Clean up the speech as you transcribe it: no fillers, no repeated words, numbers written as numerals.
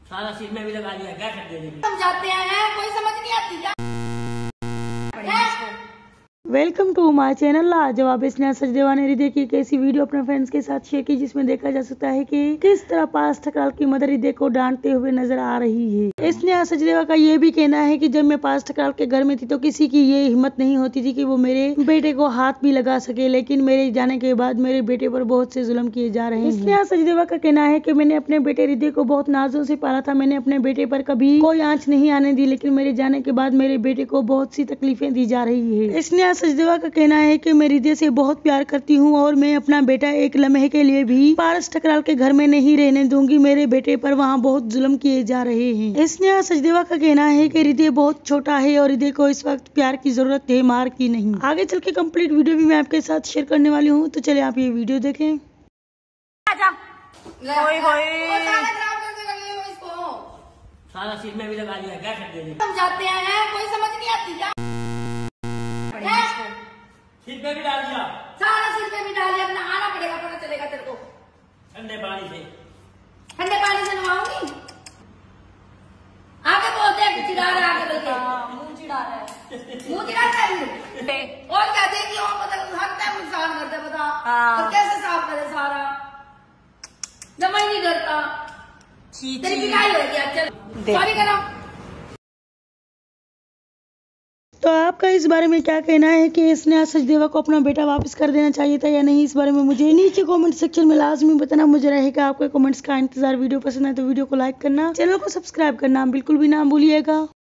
सारा सिर में भी लगा लिया, क्या कर देंगे? समझाते हैं, कोई समझ नहीं आती क्या? Welcome to my channel. लाजवाब स्नेहा सचदेवा ने हृदय की एक ऐसी वीडियो अपने फ्रेंड्स के साथ शेयर की जिसमें देखा जा सकता है कि किस तरह पार्थ ठकराल की मदर हृदय को डांटते हुए नजर आ रही है। स्नेहा सचदेवा का ये भी कहना है कि जब मैं पार्थ ठकराल के घर में थी तो किसी की ये हिम्मत नहीं होती थी कि वो मेरे बेटे को हाथ भी लगा सके, लेकिन मेरे जाने के बाद मेरे बेटे पर बहुत से जुल्म किए जा रहे हैं। स्नेहा सचदेवा का कहना है कि मैंने अपने बेटे हृदय को बहुत नाजों से पाला था, मैंने अपने बेटे पर कभी कोई आंच नहीं आने दी, लेकिन मेरे जाने के बाद मेरे बेटे को बहुत सी तकलीफें दी जा रही है। स्नेहा सचदेवा का कहना है कि मैं हृदय से बहुत प्यार करती हूँ और मैं अपना बेटा एक लम्हे के लिए भी पारस ठकराल के घर में नहीं रहने दूंगी। मेरे बेटे पर वहाँ बहुत जुल्म किए जा रहे हैं। स्नेहा सचदेवा का कहना है कि हृदय बहुत छोटा है और हृदय को इस वक्त प्यार की जरूरत है, मार की नहीं। आगे चल के कंप्लीट वीडियो भी मैं आपके साथ शेयर करने वाली हूँ, तो चलिए आप ये वीडियो देखें। सारा सिर में भी लगा लिया, क्या कर देंगे? समझाते हैं, कोई समझ नहीं आती क्या? सिर पे भी डाल दिया, सारा सिर पे भी डाल दिया, अपना आना पड़ेगा, पता चलेगा तेरे को। ठंडे पानी से नवाऊंगी। आगे बोलते हैं कि चिढ़ा रहा है, आगे बोलते हैं मुंह चिढ़ा रहा है, मुंह चिढ़ाता है और कहते हैं कि और मतलब हर टाइम नुकसान करते हैं, बता और कैसे साफ करे सारा, जब मैं नहीं डरता तेरी पिटाई हो गया। चल सॉरी करो। तो आपका इस बारे में क्या कहना है कि स्नेहा सचदेवा को अपना बेटा वापस कर देना चाहिए था या नहीं? इस बारे में मुझे नीचे कमेंट सेक्शन में लाजमी बताना। मुझे रहेगा आपके कमेंट्स का इंतजार। वीडियो पसंद है तो वीडियो को लाइक करना, चैनल को सब्सक्राइब करना बिल्कुल भी ना भूलिएगा।